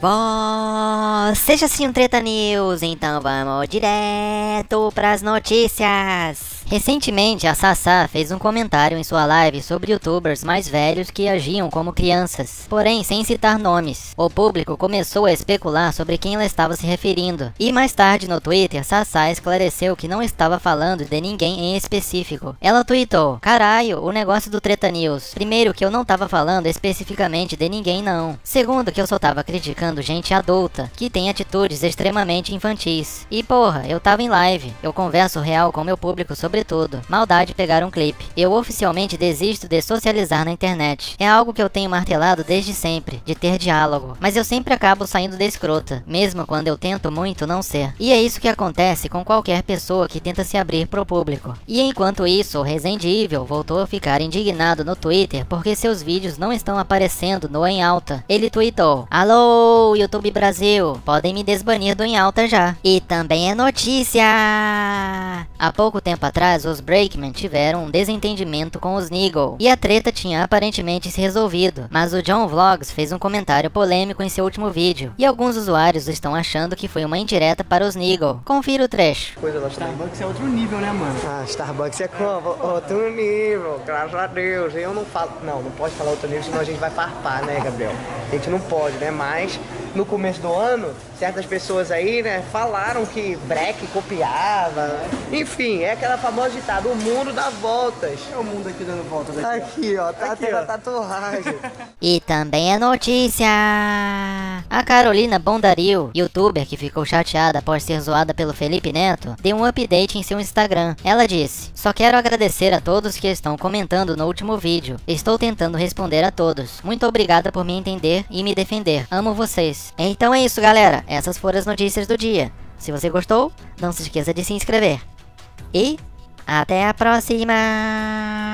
Você já assistiu um Treta News? Então vamos direto pras notícias. Recentemente, a Sassá fez um comentário em sua live sobre youtubers mais velhos que agiam como crianças, porém sem citar nomes. O público começou a especular sobre quem ela estava se referindo, e mais tarde no Twitter, Sassá esclareceu que não estava falando de ninguém em específico. Ela tweetou: "Caralho, o negócio do Treta News. Primeiro que eu não tava falando especificamente de ninguém não. Segundo que eu só tava criticando gente adulta, que tem atitudes extremamente infantis. E porra, eu tava em live, eu converso real com meu público sobre tudo. Maldade pegar um clipe. Eu oficialmente desisto de socializar na internet. É algo que eu tenho martelado desde sempre, de ter diálogo. Mas eu sempre acabo saindo de escrota, mesmo quando eu tento muito não ser. E é isso que acontece com qualquer pessoa que tenta se abrir pro público." E enquanto isso, o Resident Evil voltou a ficar indignado no Twitter porque seus vídeos não estão aparecendo no Em Alta. Ele tweetou: "Alô, YouTube Brasil, podem me desbanir do Em Alta já." E também é notícia! Há pouco tempo atrás, os Breakman tiveram um desentendimento com os Niggle, e a treta tinha aparentemente se resolvido, mas o John Vlogs fez um comentário polêmico em seu último vídeo, e alguns usuários estão achando que foi uma indireta para os Niggle. Confira o trecho. Starbucks é outro nível, né, mano? Ah, Starbucks é como? Outro nível, graças a Deus. Eu não falo... Não pode falar outro nível, senão a gente vai farpar, né, Gabriel? A gente não pode, né? Mas, no começo do ano, certas pessoas aí, né, falaram que Breck copiava. Enfim, é aquela famosa ditado: o mundo dá voltas. É o mundo aqui dando voltas aqui. Aqui, ó, tá tendo a tatuagem. E também é notícia! A Carolina Bondaril, youtuber que ficou chateada após ser zoada pelo Felipe Neto, deu um update em seu Instagram. Ela disse: "Só quero agradecer a todos que estão comentando no último vídeo. Estou tentando responder a todos. Muito obrigada por me entender e me defender. Amo vocês." Então é isso, galera. Essas foram as notícias do dia. Se você gostou, não se esqueça de se inscrever. E até a próxima!